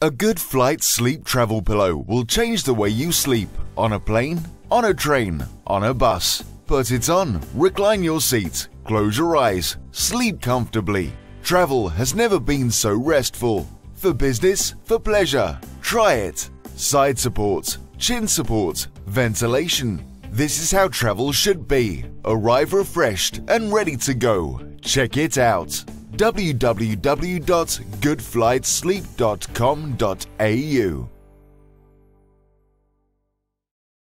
A good flight sleep travel pillow will change the way you sleep on a plane, on a train, on a bus. Put it on, recline your seat, close your eyes, sleep comfortably. Travel has never been so restful. For business, for pleasure, try it. Side support, chin support, ventilation. This is how travel should be. Arrive refreshed and ready to go. Check it out. www.goodflightsleep.com.au